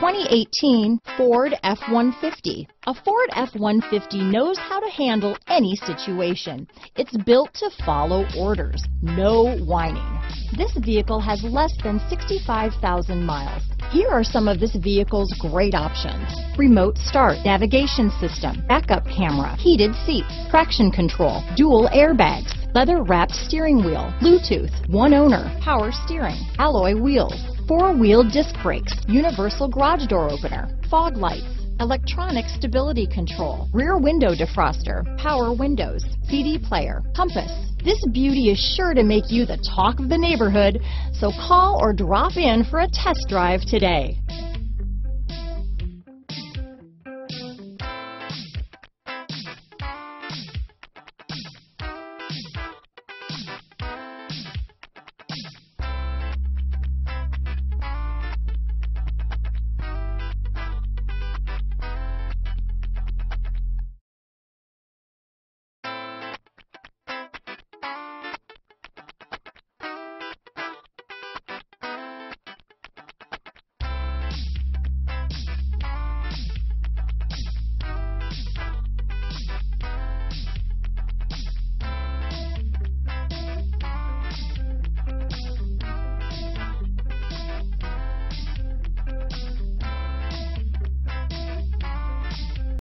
2018 Ford F-150. A Ford F-150 knows how to handle any situation. It's built to follow orders, no whining. This vehicle has less than 65,000 miles. Here are some of this vehicle's great options: remote start, navigation system, backup camera, heated seats, traction control, dual airbags, leather-wrapped steering wheel, Bluetooth, one owner, power steering, alloy wheels, four-wheel disc brakes, universal garage door opener, fog lights, electronic stability control, rear window defroster, power windows, CD player, compass. This beauty is sure to make you the talk of the neighborhood, so call or drop in for a test drive today.